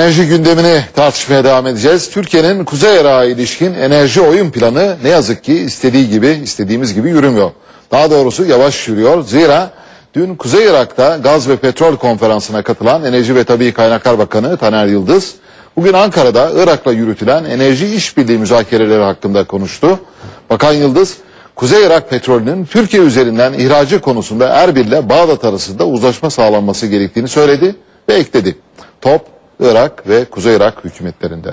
Enerji gündemini tartışmaya devam edeceğiz. Türkiye'nin Kuzey Irak'a ilişkin enerji oyun planı ne yazık ki istediğimiz gibi yürümüyor. Daha doğrusu yavaş yürüyor. Zira dün Kuzey Irak'ta gaz ve petrol konferansına katılan Enerji ve Tabii Kaynaklar Bakanı Taner Yıldız, bugün Ankara'da Irak'la yürütülen enerji işbirliği müzakereleri hakkında konuştu. Bakan Yıldız, Kuzey Irak petrolünün Türkiye üzerinden ihracı konusunda Erbil'le Bağdat arasında uzlaşma sağlanması gerektiğini söyledi ve ekledi. Top, Irak ve Kuzey Irak hükümetlerinde.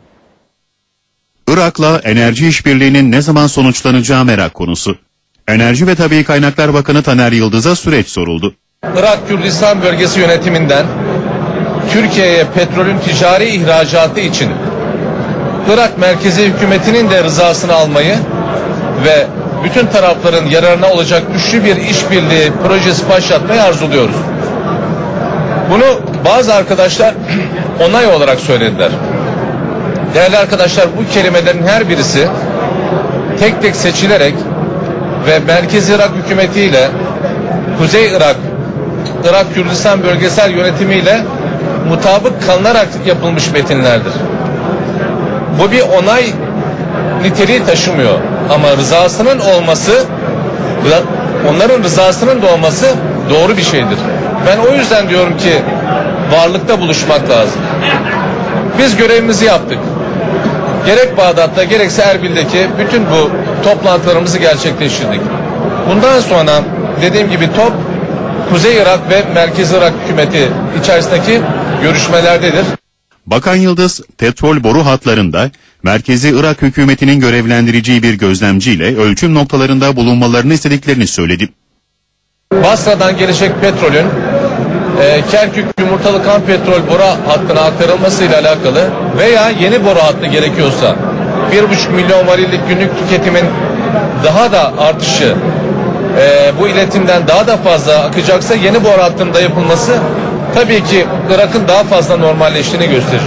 Irak'la enerji işbirliğinin ne zaman sonuçlanacağı merak konusu. Enerji ve Tabii Kaynaklar Bakanı Taner Yıldız'a süreç soruldu. Irak Kürdistan Bölgesi yönetiminden Türkiye'ye petrolün ticari ihracatı için Irak merkezi hükümetinin de rızasını almayı ve bütün tarafların yararına olacak güçlü bir işbirliği projesi başlatmayı arzuluyoruz. Bunu bazı arkadaşlar onay olarak söylediler. Değerli arkadaşlar, bu kelimelerin her birisi tek tek seçilerek ve Merkezi Irak hükümetiyle Kuzey Irak Kürdistan bölgesel yönetimiyle mutabık kalınarak yapılmış metinlerdir. Bu bir onay niteliği taşımıyor ama rızasının olması, onların rızasının da olması doğru bir şeydir. Ben o yüzden diyorum ki varlıkta buluşmak lazım. Biz görevimizi yaptık. Gerek Bağdat'ta gerekse Erbil'deki bütün bu toplantılarımızı gerçekleştirdik. Bundan sonra dediğim gibi top Kuzey Irak ve Merkezi Irak hükümeti içerisindeki görüşmelerdedir. Bakan Yıldız, petrol boru hatlarında Merkezi Irak hükümetinin görevlendireceği bir gözlemciyle ölçüm noktalarında bulunmalarını istediklerini söyledi. Basra'dan gelecek petrolün Kerkük Yumurtalı Kan Petrol boru hattına aktarılmasıyla alakalı veya yeni boru hattı gerekiyorsa 1,5 milyon varillik günlük tüketimin daha da artışı, bu iletimden daha da fazla akacaksa yeni boru hattında yapılması tabii ki Irak'ın daha fazla normalleştiğini gösterir.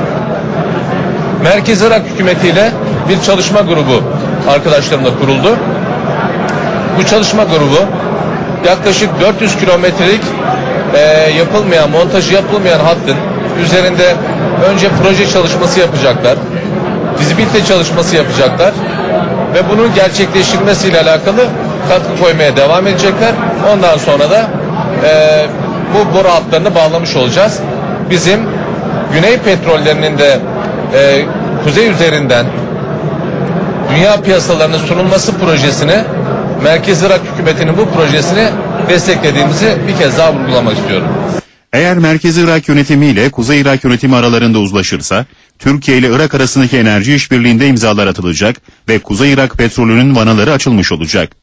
Merkez Irak hükümetiyle bir çalışma grubu arkadaşlarımla kuruldu. Bu çalışma grubu yaklaşık 400 kilometrelik montajı yapılmayan hattın üzerinde önce proje çalışması yapacaklar, fizibilite çalışması yapacaklar ve bunun gerçekleştirilmesiyle alakalı katkı koymaya devam edecekler. Ondan sonra da bu boru hatlarını bağlamış olacağız. Bizim Güney petrollerinin de kuzey üzerinden dünya piyasalarına sunulması projesini, Merkez Irak hükümetinin bu projesini desteklediğimizi bir kez daha vurgulamak istiyorum. Eğer Merkezi Irak yönetimi ile Kuzey Irak yönetimi aralarında uzlaşırsa, Türkiye ile Irak arasındaki enerji işbirliğinde imzalar atılacak ve Kuzey Irak petrolünün vanaları açılmış olacak.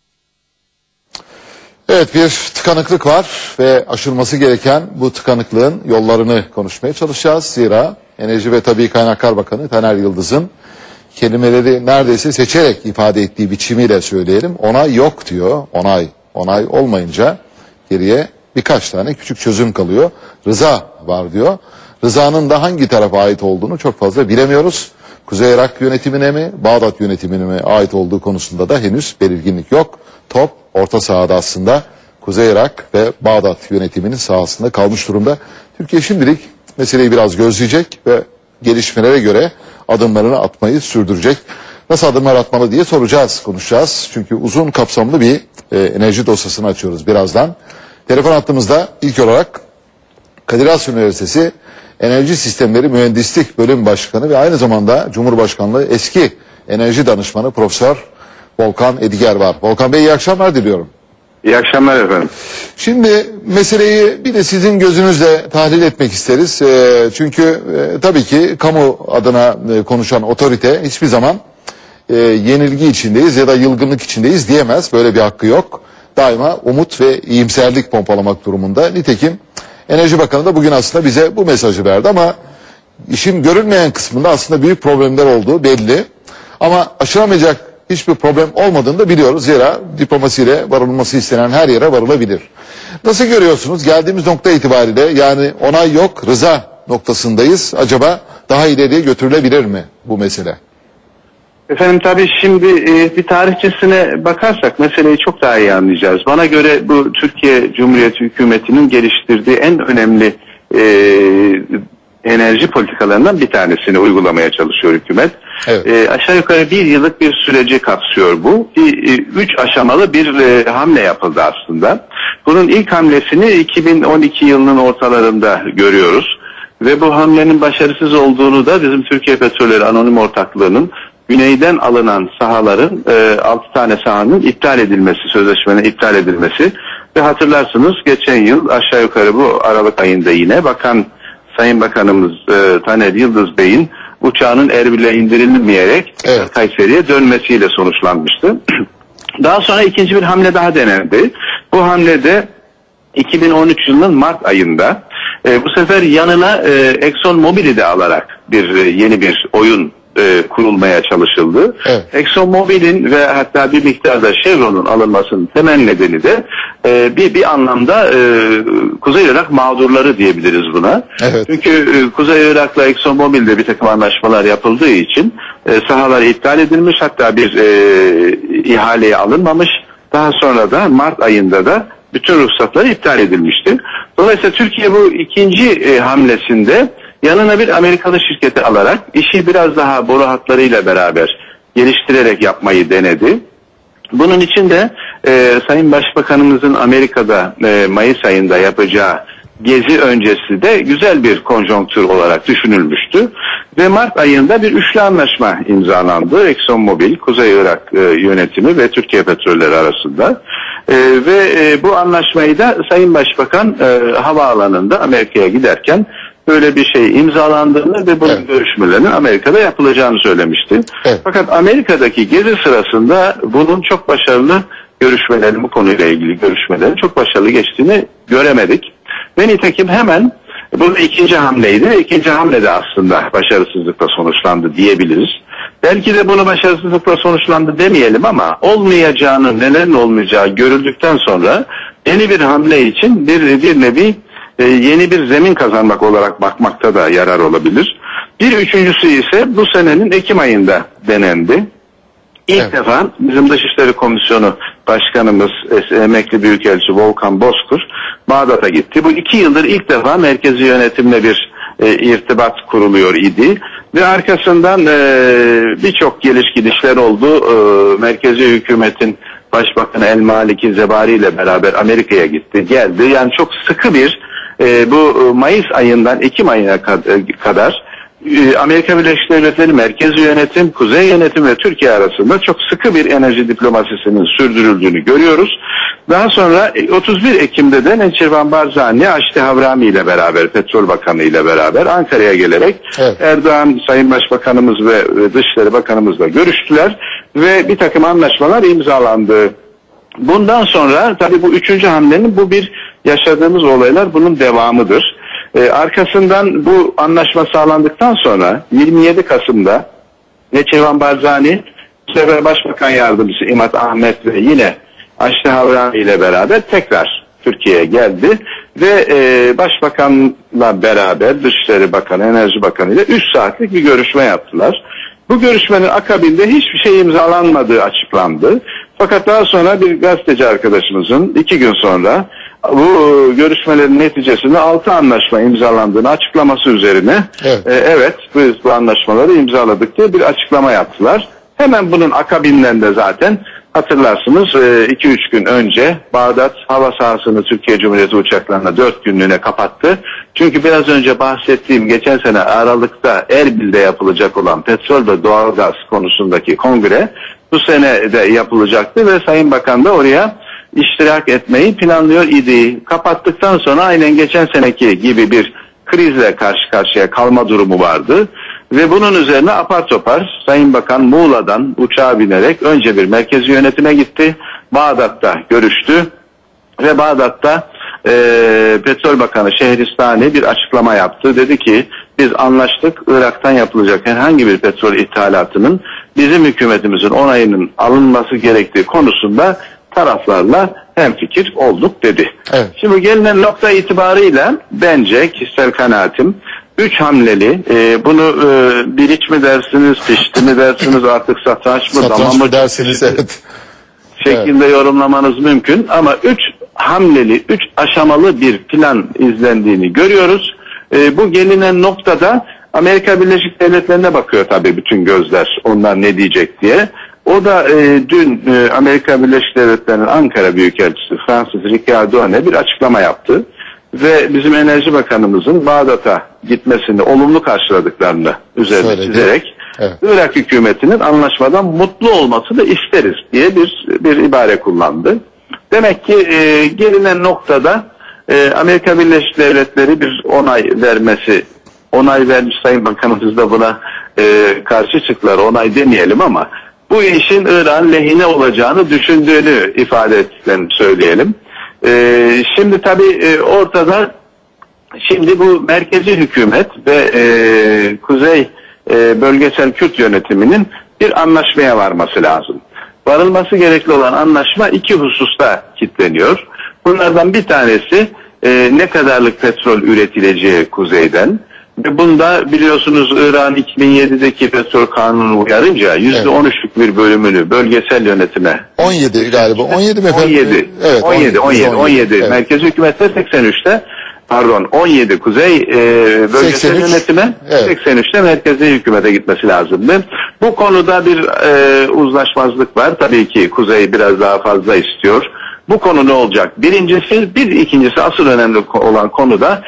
Evet, bir tıkanıklık var ve aşılması gereken bu tıkanıklığın yollarını konuşmaya çalışacağız. Zira Enerji ve Tabii Kaynaklar Bakanı Taner Yıldız'ın kelimeleri neredeyse seçerek ifade ettiği biçimiyle söyleyelim. Onay yok diyor. Onay olmayınca geriye birkaç tane küçük çözüm kalıyor. Rıza var diyor. Rızanın da hangi tarafa ait olduğunu çok fazla bilemiyoruz. Kuzey Irak yönetimine mi, Bağdat yönetimine mi ait olduğu konusunda da henüz belirginlik yok. Top orta sahada aslında Kuzey Irak ve Bağdat yönetiminin sahasında kalmış durumda. Türkiye şimdilik meseleyi biraz gözleyecek ve gelişmelere göre adımlarını atmayı sürdürecek. Nasıl adımlar atmalı diye soracağız, konuşacağız. Çünkü uzun kapsamlı bir enerji dosyasını açıyoruz birazdan. Telefon hattımızda ilk olarak Kadir Has Üniversitesi Enerji Sistemleri Mühendislik Bölüm Başkanı ve aynı zamanda Cumhurbaşkanlığı eski enerji danışmanı Profesör Volkan Ediger var. Volkan Bey, iyi akşamlar diliyorum. İyi akşamlar efendim. Şimdi meseleyi bir de sizin gözünüzle tahlil etmek isteriz. Çünkü tabii ki kamu adına konuşan otorite hiçbir zaman yenilgi içindeyiz ya da yılgınlık içindeyiz diyemez. Böyle bir hakkı yok. Daima umut ve iyimserlik pompalamak durumunda. Nitekim Enerji Bakanı da bugün aslında bize bu mesajı verdi ama işin görünmeyen kısmında aslında büyük problemler olduğu belli. Ama aşılamayacak hiçbir problem olmadığını da biliyoruz. Zira diplomasiyle varılması istenen her yere varılabilir. Nasıl görüyorsunuz? Geldiğimiz nokta itibariyle, yani onay yok, rıza noktasındayız. Acaba daha ileriye götürülebilir mi bu mesele? Efendim tabii şimdi bir tarihçesine bakarsak meseleyi çok daha iyi anlayacağız. Bana göre bu Türkiye Cumhuriyeti hükümetinin geliştirdiği en önemli enerji politikalarından bir tanesini uygulamaya çalışıyor hükümet. Evet. Aşağı yukarı bir yıllık bir süreci kapsıyor bu. 3 aşamalı bir hamle yapıldı aslında. Bunun ilk hamlesini 2012 yılının ortalarında görüyoruz. Ve bu hamlenin başarısız olduğunu da bizim Türkiye Petrolleri Anonim Ortaklığı'nın güneyden alınan sahaların 6 tane sahanın iptal edilmesi, sözleşmenin iptal edilmesi ve hatırlarsınız geçen yıl aşağı yukarı bu Aralık ayında yine Sayın Bakanımız Taner Yıldız Bey'in uçağının Erbil'e indirilmeyerek evet, Kayseri'ye dönmesiyle sonuçlanmıştı. Daha sonra ikinci bir hamle daha denendi. Bu hamlede 2013 yılının Mart ayında bu sefer yanına Exxon Mobil'i de alarak yeni bir oyun kurulmaya çalışıldı. Evet. Exxon Mobil'in ve hatta bir miktarda Chevron'un alınmasının temel nedeni de bir anlamda Kuzey Irak mağdurları diyebiliriz buna. Evet. Çünkü Kuzey Irak'la Exxon Mobil'de bir takım anlaşmalar yapıldığı için sahalar iptal edilmiş, hatta bir ihaleye alınmamış. Daha sonra da Mart ayında da bütün ruhsatları iptal edilmişti. Dolayısıyla Türkiye bu ikinci hamlesinde yanına bir Amerikalı şirketi alarak işi biraz daha boru hatlarıyla beraber geliştirerek yapmayı denedi. Bunun için de Sayın Başbakanımızın Amerika'da Mayıs ayında yapacağı gezi öncesi de güzel bir konjonktür olarak düşünülmüştü. Ve Mart ayında bir üçlü anlaşma imzalandı. Exxon Mobil, Kuzey Irak yönetimi ve Türkiye Petrolleri arasında. Ve bu anlaşmayı da Sayın Başbakan havaalanında Amerika'ya giderken böyle bir şey imzalandığını ve bunun evet, görüşmelerinin Amerika'da yapılacağını söylemişti. Evet. Fakat Amerika'daki gezi sırasında bunun çok başarılı görüşmelerin, bu konuyla ilgili görüşmelerin çok başarılı geçtiğini göremedik. Ve nitekim hemen bu ikinci hamleydi. İkinci hamle de aslında başarısızlıkla sonuçlandı diyebiliriz. Belki de bunu başarısızlıkla sonuçlandı demeyelim ama olmayacağını, nelerin olmayacağı görüldükten sonra yeni bir hamle için bir nevi yeni bir zemin kazanmak olarak bakmakta da yarar olabilir. Bir üçüncüsü ise bu senenin Ekim ayında denendi. İlk defa bizim Dışişleri Komisyonu Başkanımız emekli Büyükelçi Volkan Bozkır Bağdat'a gitti. Bu 2 yıldır ilk defa merkezi yönetimle bir irtibat kuruluyor idi. Ve arkasından birçok geliş gidişler oldu. Merkezi hükümetin Başbakanı El Maliki Zebari ile beraber Amerika'ya gitti, geldi. Yani çok sıkı bir bu Mayıs ayından Ekim ayına kadar Amerika Birleşik Devletleri Merkezi Yönetim, Kuzey Yönetim ve Türkiye arasında çok sıkı bir enerji diplomasisinin sürdürüldüğünü görüyoruz. Daha sonra 31 Ekim'de de Neçirvan Barzani, Aşti Havrami ile beraber, Petrol Bakanı ile beraber Ankara'ya gelerek evet, Erdoğan, Sayın Başbakanımız ve Dışişleri Bakanımızla görüştüler ve bir takım anlaşmalar imzalandı. Bundan sonra tabii bu üçüncü hamlenin bu bir yaşadığımız olaylar bunun devamıdır. Arkasından bu anlaşma sağlandıktan sonra 27 Kasım'da Neçirvan Barzani, bu sefer Başbakan Yardımcısı İmad Ahmet ve yine Aşti Havrami ile beraber tekrar Türkiye'ye geldi ve Başbakan'la beraber Dışişleri Bakanı, Enerji Bakanı ile 3 saatlik bir görüşme yaptılar. Bu görüşmenin akabinde hiçbir şey imzalanmadığı açıklandı. Fakat daha sonra bir gazeteci arkadaşımızın 2 gün sonra bu görüşmelerin neticesinde 6 anlaşma imzalandığını açıklaması üzerine evet biz bu anlaşmaları imzaladık diye bir açıklama yaptılar. Hemen bunun akabinden de zaten hatırlarsınız 2-3 gün önce Bağdat hava sahasını Türkiye Cumhuriyeti uçaklarına 4 günlüğüne kapattı. Çünkü biraz önce bahsettiğim geçen sene Aralık'ta Erbil'de yapılacak olan petrol ve doğalgaz konusundaki kongre bu sene de yapılacaktı ve Sayın Bakan da oraya iştirak etmeyi planlıyor idi. Kapattıktan sonra aynen geçen seneki gibi bir krizle karşı karşıya kalma durumu vardı. Ve bunun üzerine apar topar Sayın Bakan Muğla'dan uçağa binerek önce bir merkezi yönetime gitti. Bağdat'ta görüştü ve Bağdat'ta Petrol Bakanı Şehristani bir açıklama yaptı. Dedi ki biz anlaştık, Irak'tan yapılacak herhangi bir petrol ithalatının bizim hükümetimizin onayının alınması gerektiği konusunda taraflarla hemfikir olduk dedi. Evet. Şimdi gelinen nokta itibarıyla bence kişisel kanaatim 3 hamleli bunu biriç mi dersiniz, pişti mi dersiniz, artık satranç mı, satranç mı dersiniz, evet, şeklinde yorumlamanız mümkün ama 3 hamleli, 3 aşamalı bir plan izlendiğini görüyoruz Bu gelinen noktada Amerika Birleşik Devletleri'ne bakıyor tabii bütün gözler, onlar ne diyecek diye. O da dün Amerika Birleşik Devletleri'nin Ankara Büyükelçisi Francis Ricciardone bir açıklama yaptı. Ve bizim Enerji Bakanımızın Bağdat'a gitmesini olumlu karşıladıklarını üzerine çizerek Irak hükümetinin anlaşmadan mutlu olması da isteriz diye bir ibare kullandı. Demek ki gelinen noktada Amerika Birleşik Devletleri bir onay vermiş, Sayın Bakanımız da buna karşı çıktılar, onay demeyelim ama bu işin İran lehine olacağını düşündüğünü ifade ettiklerini söyleyelim. Şimdi tabii ortada şimdi bu merkezi hükümet ve Kuzey Bölgesel Kürt yönetiminin bir anlaşmaya varması lazım. Varılması gerekli olan anlaşma iki hususta kilitleniyor. Bunlardan bir tanesi ne kadarlık petrol üretileceği kuzeyden. Ve bunda biliyorsunuz İran 2007'deki petrol kanunu uyarınca %13'lük bir bölümünü bölgesel yönetime. 17 galiba. 17 mi efendim? 17. Evet, 17. Evet. Merkezi hükümette 83'te 17 Kuzey bölgesel 83, yönetime, evet. 83'te merkezi hükümete gitmesi lazımdı. Bu konuda bir uzlaşmazlık var. Tabii ki Kuzey biraz daha fazla istiyor. Bu konu ne olacak? İkincisi asıl önemli olan konu da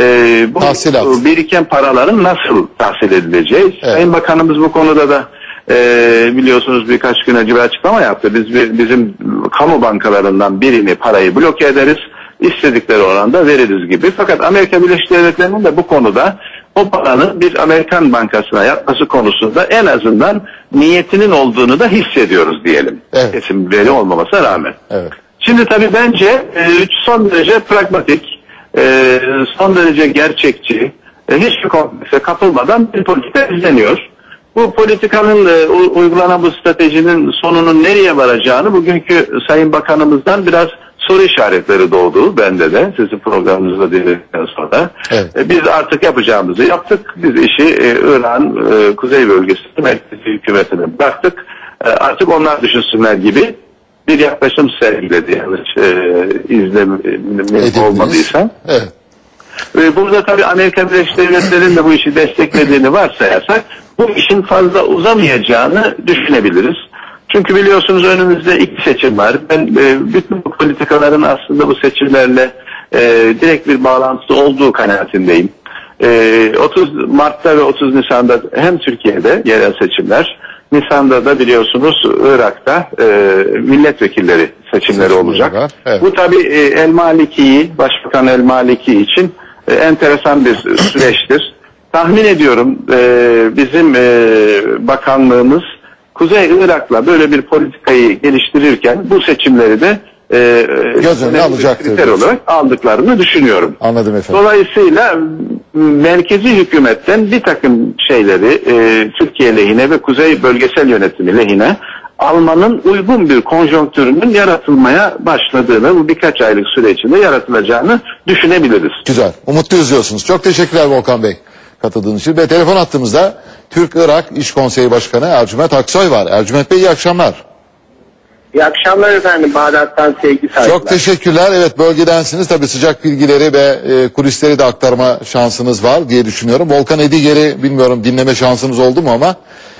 bu biriken paraların nasıl tahsil edileceği. Evet. Sayın Bakanımız bu konuda da biliyorsunuz birkaç gün önce bir açıklama yaptı. Bizim kamu bankalarından parayı bloke ederiz, istedikleri oranda veririz gibi. Fakat Amerika Birleşik Devletleri'nin de bu konuda o paranın bir Amerikan bankasına yatması konusunda en azından niyetinin olduğunu da hissediyoruz diyelim. Evet. Kesin veri olmamasına rağmen. Evet. Şimdi tabii bence son derece pragmatik, son derece gerçekçi, hiçbir komplekse kapılmadan bir politika izleniyor. Bu politikanın uygulanan bu stratejinin sonunun nereye varacağını bugünkü Sayın Bakanımızdan biraz soru işaretleri doğdu bende de sizin programınızda dinledikten sonra. Evet. Biz artık yapacağımızı yaptık. Biz işi İran Kuzey Bölgesi merkezi hükümetine bıraktık. Artık onlar düşünsünler gibi bir yaklaşım sergiledi, yanlış izlemek olmadıysa. Evet. Burada tabii Amerika Birleşik Devletleri'nin de bu işi desteklediğini varsayarsak bu işin fazla uzamayacağını düşünebiliriz. Çünkü biliyorsunuz önümüzde 2 seçim var. Ben bütün bu politikaların aslında bu seçimlerle direkt bir bağlantısı olduğu kanaatindeyim. 30 Mart'ta ve 30 Nisan'da hem Türkiye'de yerel seçimler, Nisan'da da biliyorsunuz Irak'ta milletvekilleri seçimleri olacak. Evet. Bu tabii Başbakan El Maliki için enteresan bir süreçtir. Tahmin ediyorum bizim bakanlığımız Kuzey Irak'la böyle bir politikayı geliştirirken bu seçimleri de göz önüne alacaktır. Kriter olarak aldıklarını düşünüyorum. Anladım efendim. Dolayısıyla merkezi hükümetten bir takım şeyleri Türkiye lehine ve Kuzey bölgesel yönetimi lehine almanın uygun bir konjonktürünün yaratılmaya başladığını, bu birkaç aylık süre içinde yaratılacağını düşünebiliriz. Güzel. Umutluyuz diyorsunuz. Çok teşekkürler Volkan Bey katıldığınız için. Ve telefon attığımızda Türk-Irak İş Konseyi Başkanı Ercüment Aksoy var. Ercüment Bey iyi akşamlar. İyi akşamlar efendim. Bağdat'tan sevgi saygılar. Çok teşekkürler. Evet, bölgedensiniz. Tabii sıcak bilgileri ve kulisleri de aktarma şansınız var diye düşünüyorum. Volkan Ediger'i bilmiyorum dinleme şansınız oldu mu ama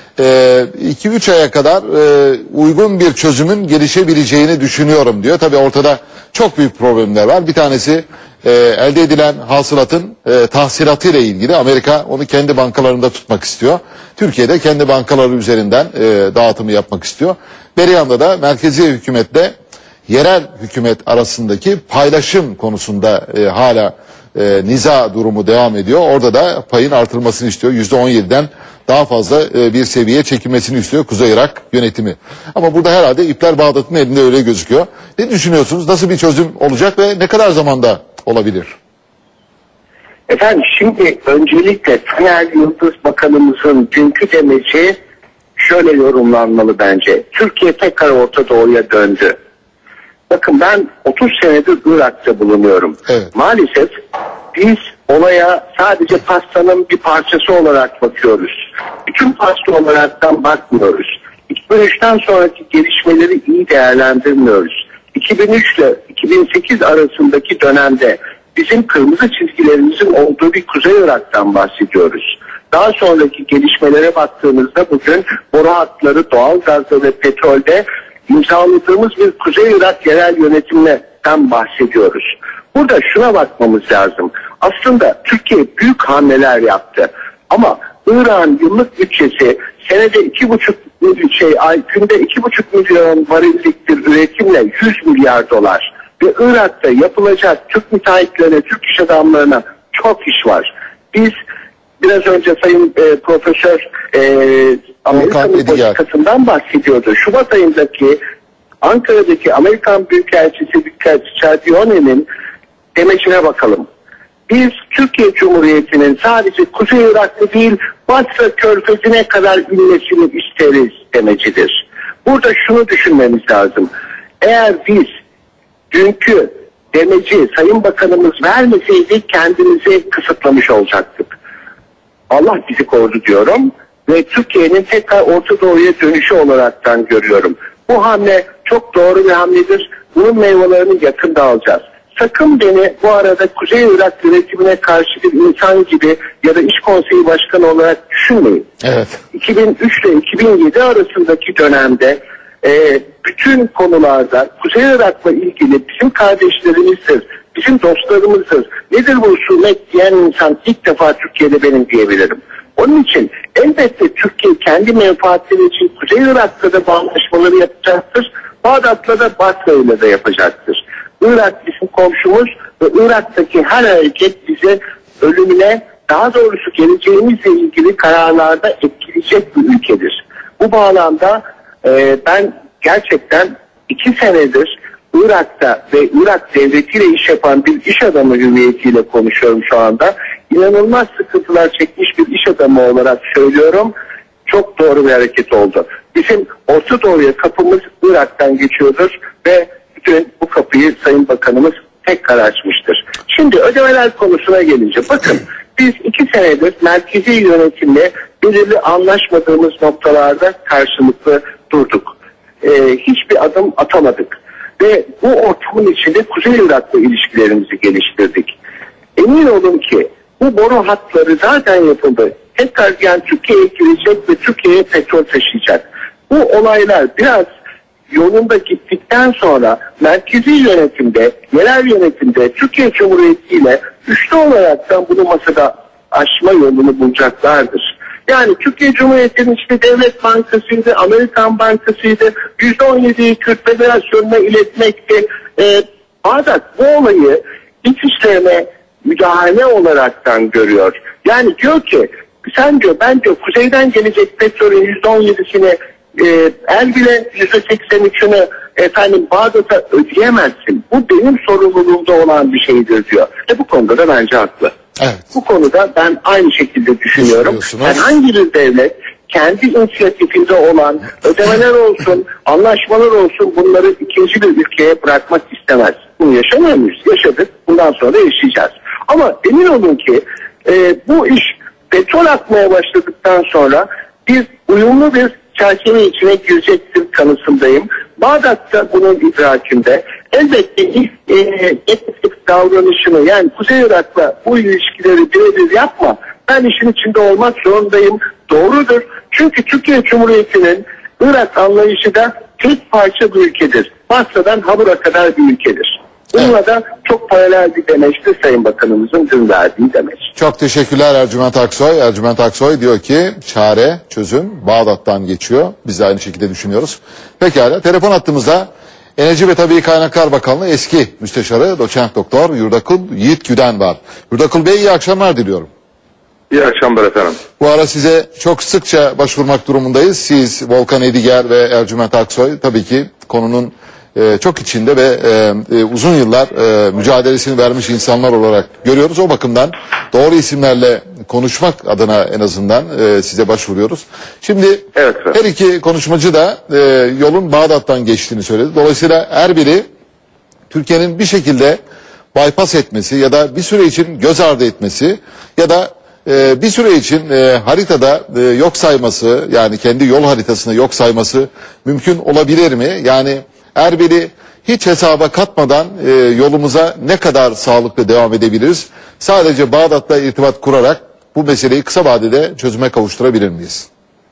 2-3 aya kadar uygun bir çözümün gelişebileceğini düşünüyorum diyor. Tabii ortada çok büyük problemler var. Bir tanesi elde edilen hasılatın tahsilatı ile ilgili. Amerika onu kendi bankalarında tutmak istiyor. Türkiye'de kendi bankaları üzerinden dağıtımı yapmak istiyor. Bir yanda da merkezi hükümetle yerel hükümet arasındaki paylaşım konusunda hala niza durumu devam ediyor. Orada da payın artırılmasını istiyor. %17'den daha fazla bir seviyeye çekilmesini istiyor Kuzey Irak yönetimi. Ama burada herhalde ipler Bağdat'ın elinde öyle gözüküyor. Ne düşünüyorsunuz? Nasıl bir çözüm olacak ve ne kadar zamanda olabilir? Efendim şimdi öncelikle Taner Yıldız Bakanımızın dünkü demeci şöyle yorumlanmalı bence. Türkiye tekrar Orta Doğu'ya döndü. Bakın ben 30 senedir Irak'ta bulunuyorum. Evet. Maalesef biz olaya sadece pastanın bir parçası olarak bakıyoruz. Bütün pasta olaraktan bakmıyoruz. 2003'ten sonraki gelişmeleri iyi değerlendirmiyoruz. 2003 ile 2008 arasındaki dönemde bizim kırmızı çizgilerimizin olduğu bir Kuzey Irak'tan bahsediyoruz. Daha sonraki gelişmelere baktığımızda bugün boru hatları, doğal gazda ve petrolde imzaladığımız bir Kuzey Irak yerel yönetiminden bahsediyoruz. Burada şuna bakmamız lazım. Aslında Türkiye büyük hamleler yaptı. Ama Irak'ın yıllık bütçesi senede günde 2,5 milyon varilliktir üretimle 100 milyar dolar. Ve Irak'ta yapılacak Türk müteahhitlerine, Türk iş adamlarına çok iş var. Biz biraz önce Sayın Profesör Amerika'nın politikasından bahsediyordu. Şubat ayındaki Ankara'daki Amerikan Büyükelçisi Ciardione'nin demecine bakalım. Biz Türkiye Cumhuriyeti'nin sadece Kuzey Irak'ta değil Basra Körfezi'ne kadar inmesini isteriz demecidir. Burada şunu düşünmemiz lazım. Eğer biz dünkü demeci Sayın Bakanımız vermeseydi kendimizi kısıtlamış olacaktık. Allah bizi korudu diyorum ve Türkiye'nin tekrar Orta Doğu'ya dönüşü olaraktan görüyorum. Bu hamle çok doğru bir hamledir. Bunun meyvelerini yakında alacağız. Sakın beni bu arada Kuzey Irak yönetimine karşı bir insan gibi ya da İş Konseyi Başkanı olarak düşünmeyin. Evet. 2003 ile 2007 arasındaki dönemde bütün konularda Kuzey Irak'la ilgili bizim kardeşlerimizdir, bizim dostlarımızdır. Nedir bu husumet diyen insan ilk defa Türkiye'de benim diyebilirim. Onun için elbette Türkiye kendi menfaatleri için Kuzey Irak'ta da bağlaşmaları yapacaktır. Bağdat'la da Basra'yla da yapacaktır. Irak bizim komşumuz ve Irak'taki her hareket bize ölümüne, daha doğrusu geleceğimizle ilgili kararlarda etkileyecek bir ülkedir. Bu bağlamda ben gerçekten 2 senedir Irak'ta ve Irak devletiyle iş yapan bir iş adamı hüviyetiyle konuşuyorum şu anda. İnanılmaz sıkıntılar çekmiş bir iş adamı olarak söylüyorum. Çok doğru bir hareket oldu. Bizim Orta Doğu'ya kapımız Irak'tan geçiyordur ve dün bu kapıyı Sayın Bakanımız tekrar açmıştır. Şimdi ödemeler konusuna gelince bakın biz 2 senedir merkezi yönetimle belirli anlaşmadığımız noktalarda karşılıklı durduk. Hiçbir adım atamadık. Ve bu ortamın içinde Kuzey Irak'la ilişkilerimizi geliştirdik. Emin olun ki bu boru hatları zaten yapıldı. Tekrar yani Türkiye'ye girecek ve Türkiye'ye petrol taşıyacak. Bu olaylar biraz yolunda gittikten sonra merkezi yönetimde, yerel yönetimde Türkiye Cumhuriyeti ile üçlü olaraktan bunu masada aşma yolunu bulacaklardır. Yani Türkiye Cumhuriyeti'nin işte Devlet Bankası'ydı, Amerikan Bankası'ydı, %17'yi Kürt Federasyonu'na iletmekti. Bağdat bu olayı iç işlerine müdahale olaraktan görüyor. Yani diyor ki sen diyor ben diyor kuzeyden gelecek petrolün %17'sini Erbil'e %83'ünü Bağdat'a ödeyemezsin. Bu benim sorumluluğumda olan bir şeydir diyor. Bu konuda da bence haklı. Evet. Bu konuda ben aynı şekilde düşünüyorum. Herhangi bir devlet kendi inisiyatifinde olan ödemeler olsun, anlaşmalar olsun bunları ikinci bir ülkeye bırakmak istemez. Bunu yaşamıyor muyuz? Yaşadık. Bundan sonra da yaşayacağız. Ama emin olun ki bu iş petrol akmaya başladıktan sonra biz uyumlu bir çerçeve içine girecektir kanısındayım. Bağdat'ta bunun idrakinde elbette ilk etnik davranışını yani Kuzey Irak'la bu ilişkileri birebir yapma. Ben işin içinde olmak zorundayım. Doğrudur. Çünkü Türkiye Cumhuriyeti'nin Irak anlayışı da tek parça bir ülkedir. Basra'dan Habur'a kadar bir ülkedir. Bununla da çok paralel bir demeçti Sayın Bakanımızın dün verdiği demeç. Çok teşekkürler Ercüment Aksoy. Ercüment Aksoy diyor ki çare, çözüm Bağdat'tan geçiyor. Biz de aynı şekilde düşünüyoruz. Pekala telefon hattımızda Enerji ve Tabii Kaynaklar Bakanlığı eski müsteşarı doçent doktor Yurdakul Yiğit Güden var. Yurdakul Bey iyi akşamlar diliyorum. İyi akşamlar efendim. Bu ara size çok sıkça başvurmak durumundayız. Siz Volkan Ediger ve Ercüment Aksoy tabii ki konunun çok içinde ve uzun yıllar mücadelesini vermiş insanlar olarak görüyoruz. O bakımdan doğru isimlerle konuşmak adına en azından size başvuruyoruz. Şimdi evet, her iki konuşmacı da yolun Bağdat'tan geçtiğini söyledi. Dolayısıyla Erbil'i Türkiye'nin bir şekilde bypass etmesi ya da bir süre için göz ardı etmesi ya da bir süre için haritada yok sayması yani kendi yol haritasını yok sayması mümkün olabilir mi? Yani Erbil'i hiç hesaba katmadan yolumuza ne kadar sağlıklı devam edebiliriz? Sadece Bağdat'la irtibat kurarak bu meseleyi kısa vadede çözüme kavuşturabilir miyiz?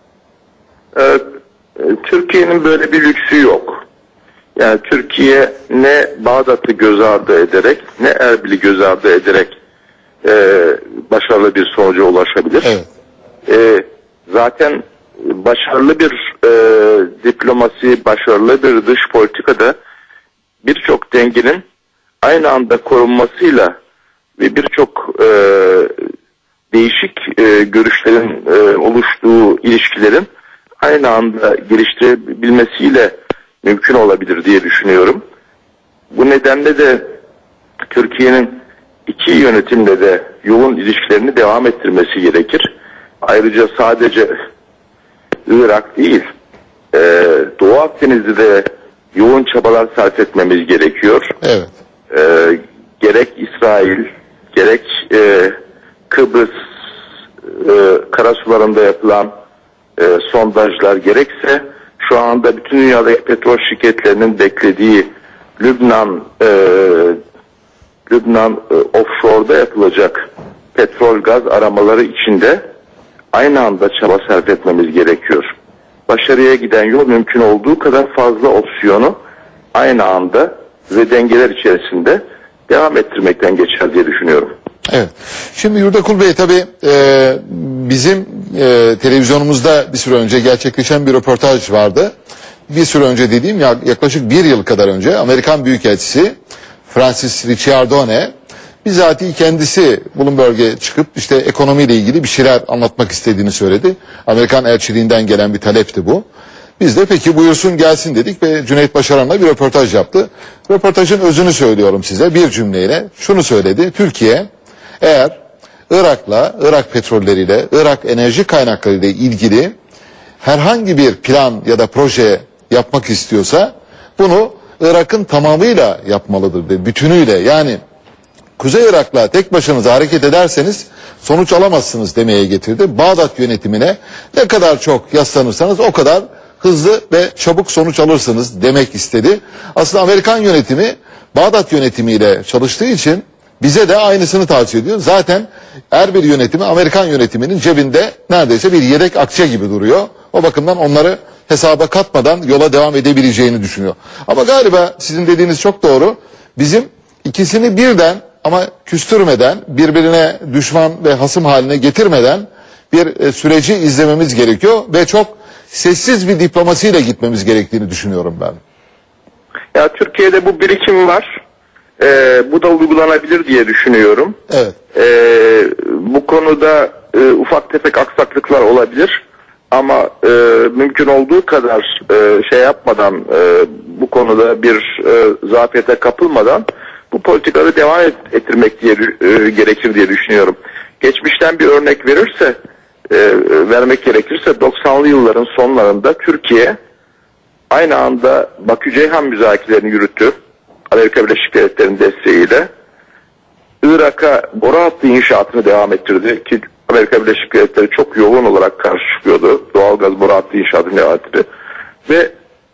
Türkiye'nin böyle bir lüksü yok. Yani Türkiye ne Bağdat'ı göz ardı ederek ne Erbil'i göz ardı ederek başarılı bir sonuca ulaşabilir. Evet. Zaten başarılı bir diplomasi, başarılı bir dış politikada birçok dengenin aynı anda korunmasıyla ve birçok değişik görüşlerin oluştuğu ilişkilerin aynı anda geliştirebilmesiyle mümkün olabilir diye düşünüyorum. Bu nedenle de Türkiye'nin iki yönetimle de yoğun ilişkilerini devam ettirmesi gerekir. Ayrıca sadece Irak değil, Doğu Akdeniz'de de yoğun çabalar sarf etmemiz gerekiyor. Evet. Gerek İsrail, gerek Kıbrıs karasularında yapılan sondajlar, gerekse şu anda bütün dünyadaki petrol şirketlerinin beklediği Lübnan offshore'da yapılacak petrol gaz aramaları içinde aynı anda çaba sarf etmemiz gerekiyor. Başarıya giden yol mümkün olduğu kadar fazla opsiyonu aynı anda ve dengeler içerisinde devam ettirmekten geçer diye düşünüyorum. Evet. Şimdi Yurdakul Bey tabii bizim televizyonumuzda bir süre önce gerçekleşen bir röportaj vardı. Bir süre önce dediğim yaklaşık bir yıl kadar önce Amerikan Büyükelçisi Francis Ricciardone bizatihi kendisi Bloomberg'e çıkıp işte ekonomiyle ilgili bir şeyler anlatmak istediğini söyledi. Amerikan elçiliğinden gelen bir talepti bu. Biz de peki buyursun gelsin dedik ve Cüneyt Başaran'la bir röportaj yaptı. Röportajın özünü söylüyorum size bir cümleyle. Şunu söyledi: Türkiye eğer Irak'la, Irak petrolleriyle, Irak enerji kaynaklarıyla ilgili herhangi bir plan ya da proje yapmak istiyorsa bunu Irak'ın tamamıyla yapmalıdır dedi. Bütünüyle, yani Kuzey Irak'la tek başınıza hareket ederseniz sonuç alamazsınız demeye getirdi. Bağdat yönetimine ne kadar çok yaslanırsanız o kadar hızlı ve çabuk sonuç alırsınız demek istedi. Aslında Amerikan yönetimi Bağdat yönetimiyle çalıştığı için bize de aynısını tavsiye ediyor. Zaten Erbil yönetimi Amerikan yönetiminin cebinde neredeyse bir yedek akçe gibi duruyor. O bakımdan onları hesaba katmadan yola devam edebileceğini düşünüyor. Ama galiba sizin dediğiniz çok doğru. Bizim ikisini birden ama küstürmeden, birbirine düşman ve hasım haline getirmeden bir süreci izlememiz gerekiyor ve çok sessiz bir diplomasiyle gitmemiz gerektiğini düşünüyorum ben. Ya Türkiye'de bu birikim var. Bu da uygulanabilir diye düşünüyorum. Evet. Bu konuda ufak tefek aksaklıklar olabilir. Ama mümkün olduğu kadar şey yapmadan, bu konuda bir zafiyete kapılmadan bu politikaları devam ettirmek gerekir diye düşünüyorum. Geçmişten bir örnek vermek gerekirse 90'lı yılların sonlarında Türkiye aynı anda Bakü-Ceyhan müzakerelerini yürüttü. Amerika Birleşik Devletleri'nin desteğiyle. Irak'a boru hattı inşaatını devam ettirdi ki Amerika Birleşik Devletleri çok yoğun olarak karşı çıkıyordu. Doğalgaz boru hattı inşaatını devam ettirdi. Ve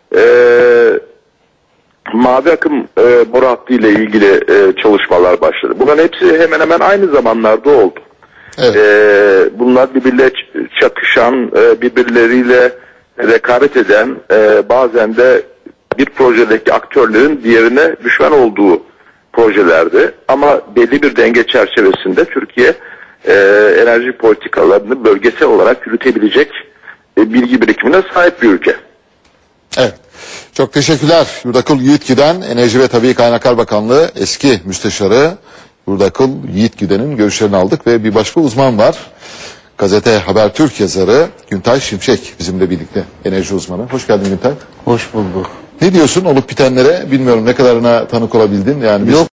Mavi Akım boru hattı ile ilgili çalışmalar başladı. Bunların hepsi hemen hemen aynı zamanlarda oldu. Evet. Bunlar birbirle çakışan, birbirleriyle rekabet eden, bazen de bir projedeki aktörlerin diğerine düşman olduğu projelerdi. Ama belli bir denge çerçevesinde Türkiye enerji politikalarını bölgesel olarak yürütebilecek bilgi birikimine sahip bir ülke. Evet. Çok teşekkürler. Yurdakul Yiğitgüden, Enerji ve Tabii Kaynaklar Bakanlığı eski müsteşarı Yurdakul Yiğitgüden'in görüşlerini aldık ve bir başka uzman var. Gazete Habertürk yazarı Güntay Şimşek bizimle birlikte, enerji uzmanı. Hoş geldin Güntay. Hoş bulduk. Ne diyorsun olup bitenlere? Bilmiyorum ne kadarına tanık olabildin. Yani biz... Yok.